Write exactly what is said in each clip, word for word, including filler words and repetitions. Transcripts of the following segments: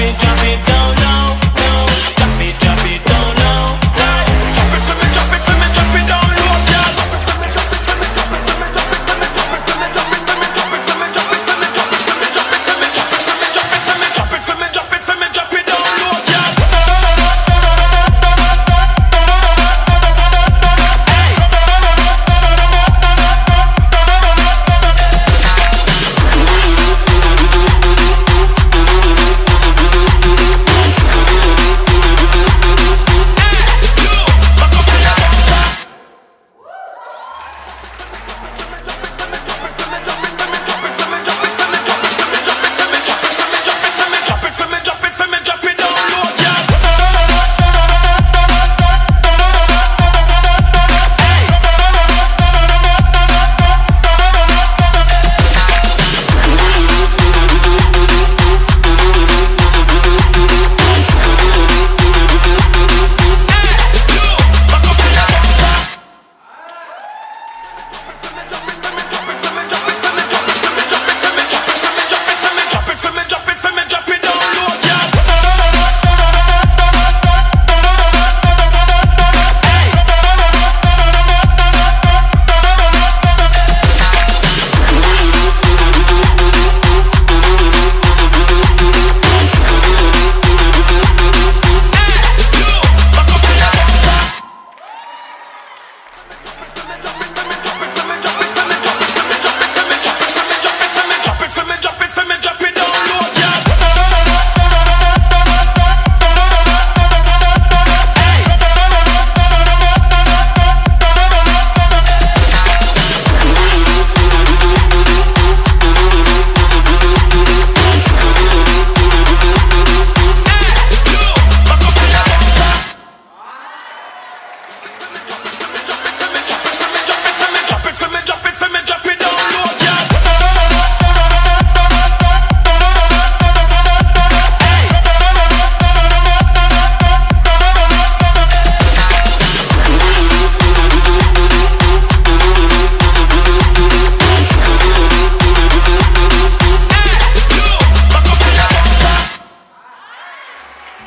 it, drop it down low, low. Drop it, drop it down low, low. Drop it for me, drop it for me, drop it down low, girl. Drop it for me, drop it for me, drop it down low, girl.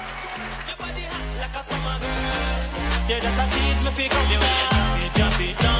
Yeah, that's a tease me fi come down. Drop it, drop it down.